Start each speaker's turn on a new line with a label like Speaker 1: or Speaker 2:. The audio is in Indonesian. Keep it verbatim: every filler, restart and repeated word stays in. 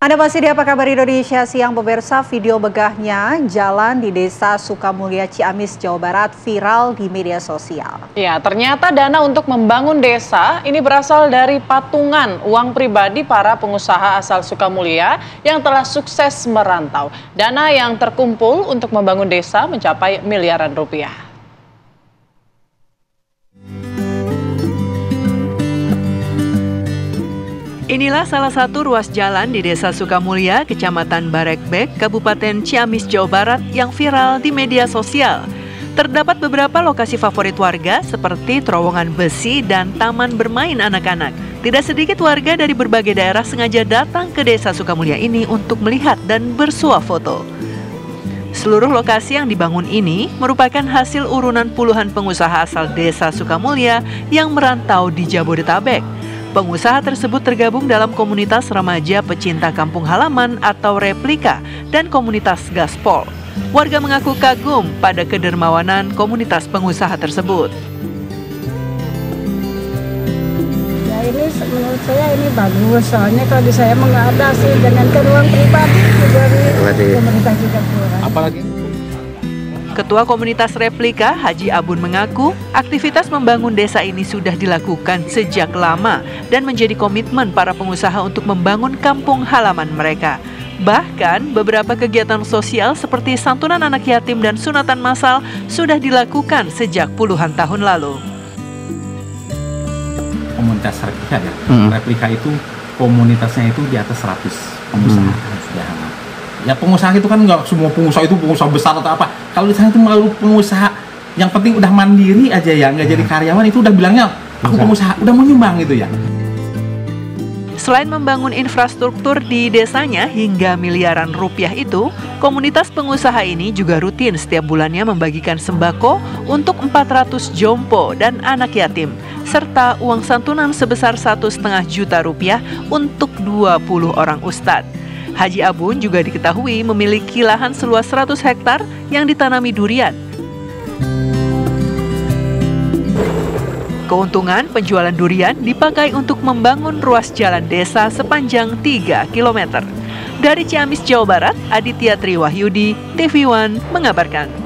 Speaker 1: Anda masih di Apa Kabar Indonesia Siang, pemirsa. Video begahnya jalan di Desa Sukamulya, Ciamis, Jawa Barat viral di media sosial.
Speaker 2: Ya, ternyata dana untuk membangun desa ini berasal dari patungan uang pribadi para pengusaha asal Sukamulya yang telah sukses merantau. Dana yang terkumpul untuk membangun desa mencapai miliaran rupiah.
Speaker 3: Inilah salah satu ruas jalan di Desa Sukamulya, Kecamatan Barekbek, Kabupaten Ciamis, Jawa Barat yang viral di media sosial. Terdapat beberapa lokasi favorit warga seperti terowongan besi dan taman bermain anak-anak. Tidak sedikit warga dari berbagai daerah sengaja datang ke Desa Sukamulya ini untuk melihat dan bersuah foto. Seluruh lokasi yang dibangun ini merupakan hasil urunan puluhan pengusaha asal Desa Sukamulya yang merantau di Jabodetabek. Pengusaha tersebut tergabung dalam komunitas remaja pecinta kampung halaman atau replika dan komunitas gaspol. Warga mengaku kagum pada kedermawanan komunitas pengusaha tersebut.
Speaker 4: Ya, ini menurut saya ini bagus, soalnya kalau di saya mengadasi dengan ke ruang pribadi dari pemerintah juga kurang.
Speaker 5: Apalagi
Speaker 3: Ketua Komunitas Replika, Haji Abun, mengaku aktivitas membangun desa ini sudah dilakukan sejak lama dan menjadi komitmen para pengusaha untuk membangun kampung halaman mereka. Bahkan beberapa kegiatan sosial seperti santunan anak yatim dan sunatan massal sudah dilakukan sejak puluhan tahun lalu.
Speaker 5: komunitas replika ya,
Speaker 6: Hmm.
Speaker 5: replika itu komunitasnya itu di atas seratus pengusaha
Speaker 6: Hmm.
Speaker 5: sudah. Ya pengusaha itu kan nggak semua pengusaha itu pengusaha besar atau apa. Kalau di sana itu melalui pengusaha yang penting udah mandiri aja ya, nggak jadi karyawan itu udah bilangnya aku pengusaha, udah mau nyumbang gitu ya.
Speaker 3: Selain membangun infrastruktur di desanya hingga miliaran rupiah itu, komunitas pengusaha ini juga rutin setiap bulannya membagikan sembako untuk empat ratus jompo dan anak yatim, serta uang santunan sebesar satu setengah juta rupiah untuk dua puluh orang ustadz. Haji Abun juga diketahui memiliki lahan seluas seratus hektar yang ditanami durian. Keuntungan penjualan durian dipakai untuk membangun ruas jalan desa sepanjang tiga kilometer. Dari Ciamis, Jawa Barat, Aditya Triwahyudi, T V One mengabarkan.